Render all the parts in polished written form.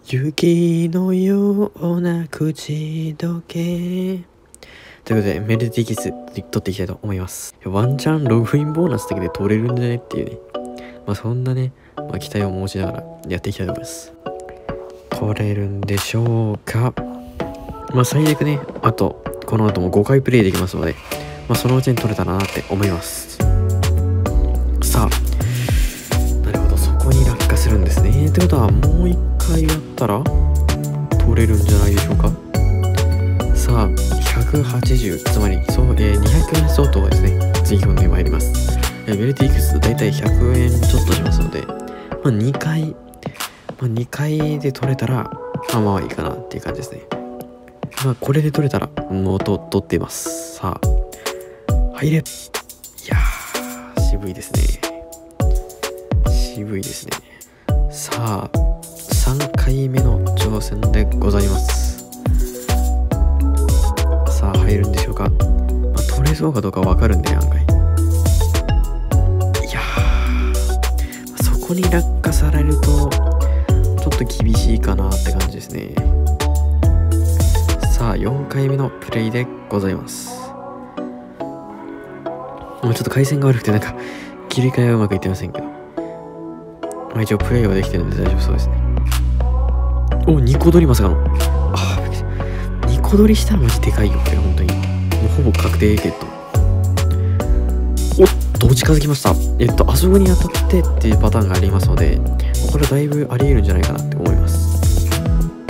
雪のような口どけ。ということで、メルティキス取っていきたいと思います。ワンチャンログインボーナスだけで取れるんじゃねっていうね。そんなね、期待を持ちながらやっていきたいと思います。取れるんでしょうか。最悪ね、この後も5回プレイできますので、そのうちに取れたらなって思います。さあ、なるほど、そこに落下するんですね。ってことは、もう1回やったら取れるんじゃないでしょうか。さあ、180、つまり200円相当がですね、次込んでまいります。メルティックスだいたい100円ちょっとしますので、2回で取れたら、いいかなっていう感じですね。これで取れたら、もう取っています。さあ、入れ。いやー、渋いですね。渋いですね。さあ、3回目の挑戦でございます。さあ、入るんでしょうか。取れそうかどうかわかるんでね、案外。いやー、そこに落下されると、ちょっと厳しいかなって感じですね。さあ、4回目のプレイでございます。ちょっと回線が悪くて切り替えはうまくいってませんけど。一応プレイはできてるんで大丈夫そうですね。ニコ取りまさかの。ニコ取りしたらマジでかいよ、これ本当に。もうほぼ確定ゲット。どう近づきました。あそこに当たってっていうパターンがありますので、これはだいぶあり得るんじゃないかなって思います。さ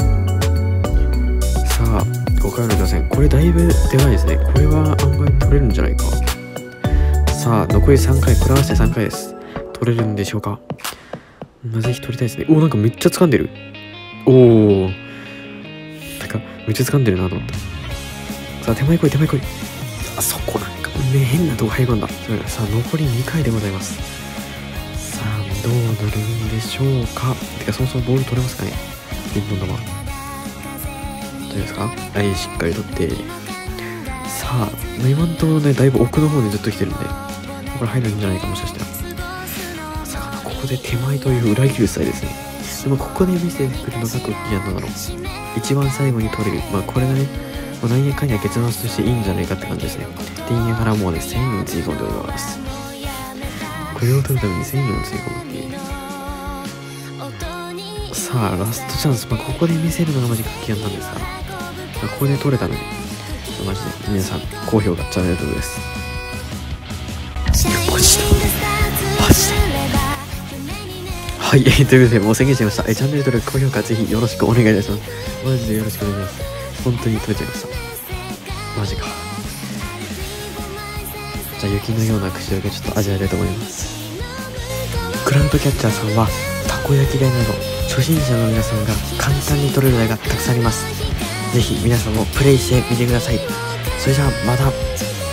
あ、5回の挑戦。これだいぶでかいですね。これは案外取れるんじゃないか。さあ、残り3回、これ合わせて3回です。取れるんでしょうか。ぜひ取りたいですね。めっちゃ掴んでる。めっちゃ掴んでるなと思った。さあ、手前来い。そこ変なとこ入り込んだ。さあ、残り2回でございます。さあ、どうなるんでしょうか。そもそもボール取れますかね。ピンポン玉。大丈夫ですか。はい、しっかり取って。さあ、今のところね、だいぶ奥の方にずっと来てるんで、これ入るんじゃないか、もしかしたら。まさかの、ここで手前という裏切る際ですね。でも、ここで見せてくるのがクッキーなんだろう。一番最後に取れる。これがね、何やかんや結末としていいんじゃないかって感じですね。って言いながらもうね、1000円つぎ込んでおります。これを取るために1000円をつぎ込むっていう。さあ、ラストチャンス。ここで見せるのがマジクッキーなんですが、ここで取れたので、マジで皆さん、高評価、チャンネル登録です。マジで。はい、ということで、もう宣言しちゃいました。チャンネル登録、高評価、ぜひよろしくお願いいたします。マジでよろしくお願いします。本当に取れちゃいました。マジか。じゃあ、雪のような口どけちょっと味わいたいと思います。クラウドキャッチャーさんは、たこ焼き台など、初心者の皆さんが簡単に取れる台がたくさんあります。ぜひ皆さんもプレイしてみてください。それじゃあ、また。